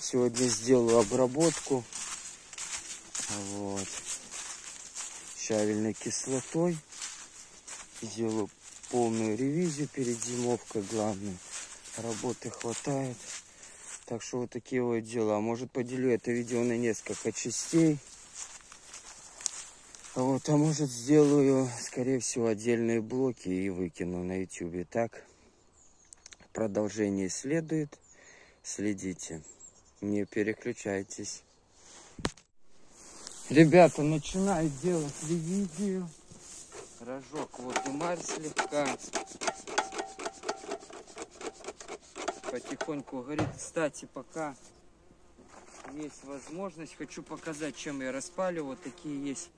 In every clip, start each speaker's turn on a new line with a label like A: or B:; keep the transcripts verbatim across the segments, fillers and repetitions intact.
A: Сегодня сделаю обработку. Вот. Щавельной кислотой. Сделаю полную ревизию перед зимовкой, главное. Работы хватает. Так что вот такие вот дела. Может, поделю это видео на несколько частей. Вот, а может, сделаю, скорее всего, отдельные блоки и выкину на ютубе. Так, продолжение следует. Следите, не переключайтесь. Ребята, начинаю делать ревизию. Рожок, вот дымарь слегка. Потихоньку горит. Кстати, пока есть возможность, хочу показать, чем я распаливаю. Вот такие есть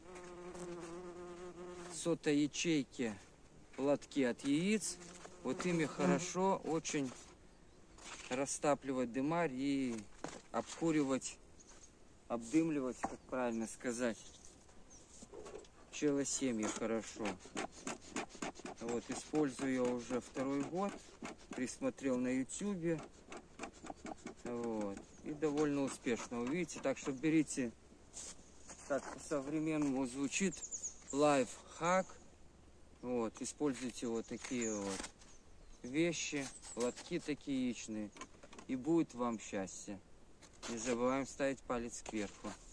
A: сотоячейки, лотки от яиц. Вот ими хорошо очень растапливать дымарь и обкуривать, обдымливать, как правильно сказать, пчелосемьи хорошо. Вот, использую я уже второй год, присмотрел на ютубе, вот, и довольно успешно, увидите. Так что берите, так по-современному звучит, лайфхак. Вот, используйте вот такие вот вещи, лотки такие яичные, и будет вам счастье. Не забываем ставить палец кверху.